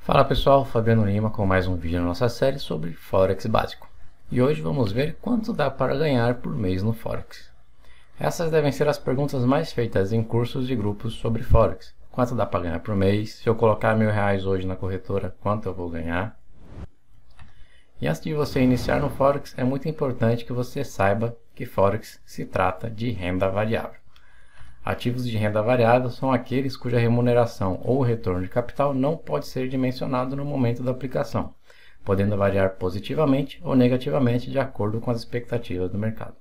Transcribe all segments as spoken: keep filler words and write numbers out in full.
Fala pessoal, Fabiano Lima com mais um vídeo na nossa série sobre Forex básico. E hoje vamos ver quanto dá para ganhar por mês no Forex. Essas devem ser as perguntas mais feitas em cursos e grupos sobre Forex. Quanto dá para ganhar por mês? Se eu colocar mil reais hoje na corretora, quanto eu vou ganhar? E antes de você iniciar no Forex, é muito importante que você saiba que Forex se trata de renda variável. Ativos de renda variável são aqueles cuja remuneração ou retorno de capital não pode ser dimensionado no momento da aplicação, podendo variar positivamente ou negativamente de acordo com as expectativas do mercado.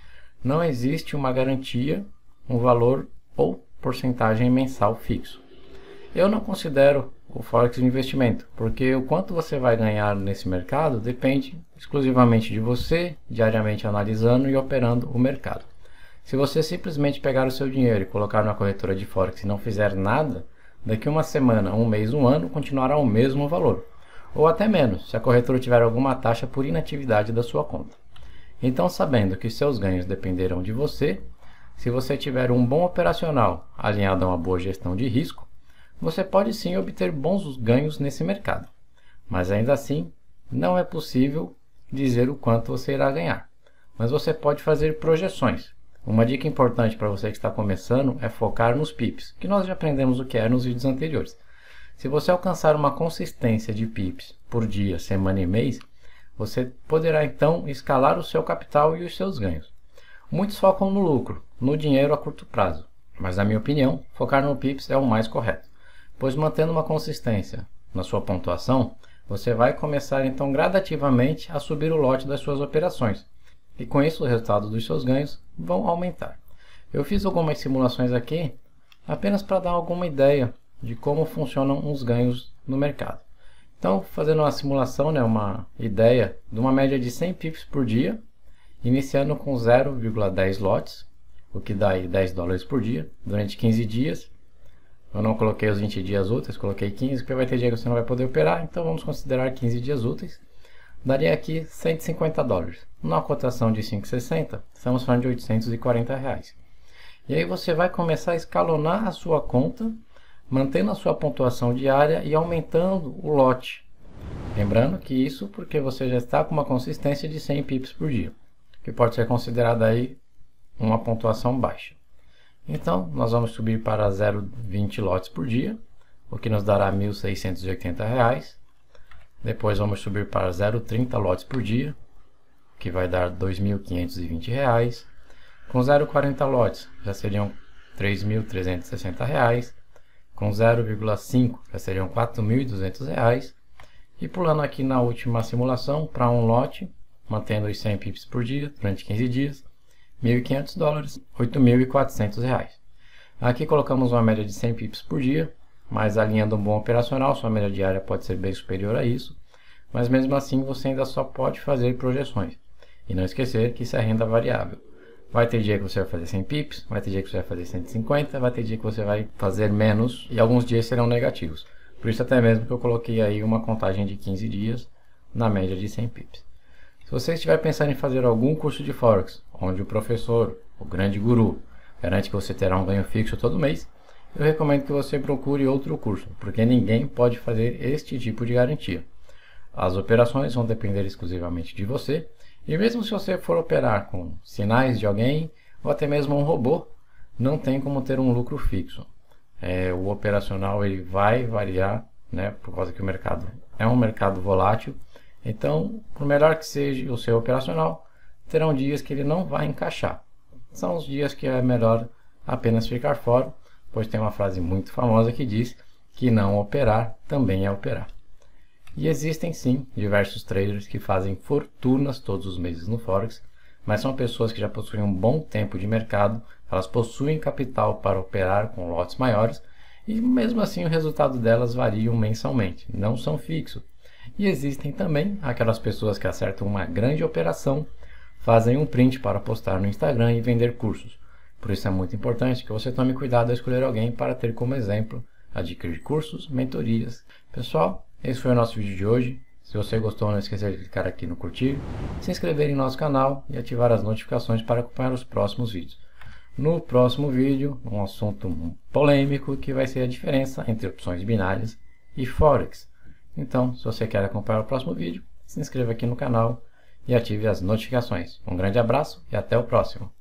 Não existe uma garantia, um valor ou porcentagem mensal fixo. Eu não considero o Forex um investimento, porque o quanto você vai ganhar nesse mercado depende exclusivamente de você, diariamente analisando e operando o mercado. Se você simplesmente pegar o seu dinheiro e colocar na corretora de Forex e não fizer nada, daqui uma semana, um mês, um ano, continuará o mesmo valor. Ou até menos, se a corretora tiver alguma taxa por inatividade da sua conta. Então, sabendo que seus ganhos dependerão de você, se você tiver um bom operacional alinhado a uma boa gestão de risco, você pode sim obter bons ganhos nesse mercado. Mas ainda assim, não é possível dizer o quanto você irá ganhar. Mas você pode fazer projeções. Uma dica importante para você que está começando é focar nos pips, que nós já aprendemos o que é nos vídeos anteriores. Se você alcançar uma consistência de pips por dia, semana e mês, você poderá então escalar o seu capital e os seus ganhos. Muitos focam no lucro, no dinheiro a curto prazo, mas na minha opinião, focar no pips é o mais correto, pois mantendo uma consistência na sua pontuação, você vai começar então gradativamente a subir o lote das suas operações. E com isso o resultado dos seus ganhos vão aumentar. Eu fiz algumas simulações aqui apenas para dar alguma ideia de como funcionam os ganhos no mercado. Então, fazendo uma simulação, né, uma ideia de uma média de cem pips por dia, iniciando com zero vírgula dez lotes, o que dá aí dez dólares por dia, durante quinze dias. Eu não coloquei os vinte dias úteis, coloquei quinze, porque vai ter dia que você não vai poder operar, então vamos considerar quinze dias úteis. Daria aqui cento e cinquenta dólares. Numa cotação de cinco reais e sessenta centavos, estamos falando de oitocentos e quarenta reais. E aí você vai começar a escalonar a sua conta, mantendo a sua pontuação diária e aumentando o lote. Lembrando que isso porque você já está com uma consistência de cem pips por dia, que pode ser considerada aí uma pontuação baixa. Então, nós vamos subir para zero vírgula vinte lotes por dia, o que nos dará mil seiscentos e oitenta reais. Depois vamos subir para zero vírgula trinta lotes por dia, que vai dar dois mil quinhentos e vinte reais. Com zero vírgula quarenta lotes já seriam três mil trezentos e sessenta reais. Com zero vírgula cinco já seriam quatro mil e duzentos reais. E pulando aqui na última simulação para um lote, mantendo os cem pips por dia durante quinze dias, mil e quinhentos dólares, oito mil e quatrocentos reais. Aqui colocamos uma média de cem pips por dia, mas alinhando um bom operacional, sua média diária pode ser bem superior a isso, mas mesmo assim você ainda só pode fazer projeções. E não esquecer que isso é renda variável. Vai ter dia que você vai fazer cem pips, vai ter dia que você vai fazer cento e cinquenta, vai ter dia que você vai fazer menos e alguns dias serão negativos. Por isso até mesmo que eu coloquei aí uma contagem de quinze dias na média de cem pips. Se você estiver pensando em fazer algum curso de Forex, onde o professor, o grande guru, garante que você terá um ganho fixo todo mês, eu recomendo que você procure outro curso, porque ninguém pode fazer este tipo de garantia. As operações vão depender exclusivamente de você, e mesmo se você for operar com sinais de alguém, ou até mesmo um robô, não tem como ter um lucro fixo. É, o operacional ele vai variar, né, por causa que o mercado é um mercado volátil, então, por melhor que seja o seu operacional, terão dias que ele não vai encaixar. São os dias que é melhor apenas ficar fora, pois tem uma frase muito famosa que diz que não operar também é operar. E existem sim diversos traders que fazem fortunas todos os meses no Forex, mas são pessoas que já possuem um bom tempo de mercado, elas possuem capital para operar com lotes maiores e mesmo assim o resultado delas varia mensalmente, não são fixos. E existem também aquelas pessoas que acertam uma grande operação, fazem um print para postar no Instagram e vender cursos. Por isso é muito importante que você tome cuidado ao escolher alguém para ter como exemplo adquirir cursos, mentorias. Pessoal, esse foi o nosso vídeo de hoje. Se você gostou, não esqueça de clicar aqui no curtir, se inscrever em nosso canal e ativar as notificações para acompanhar os próximos vídeos. No próximo vídeo, um assunto polêmico que vai ser a diferença entre opções binárias e Forex. Então, se você quer acompanhar o próximo vídeo, se inscreva aqui no canal e ative as notificações. Um grande abraço e até o próximo!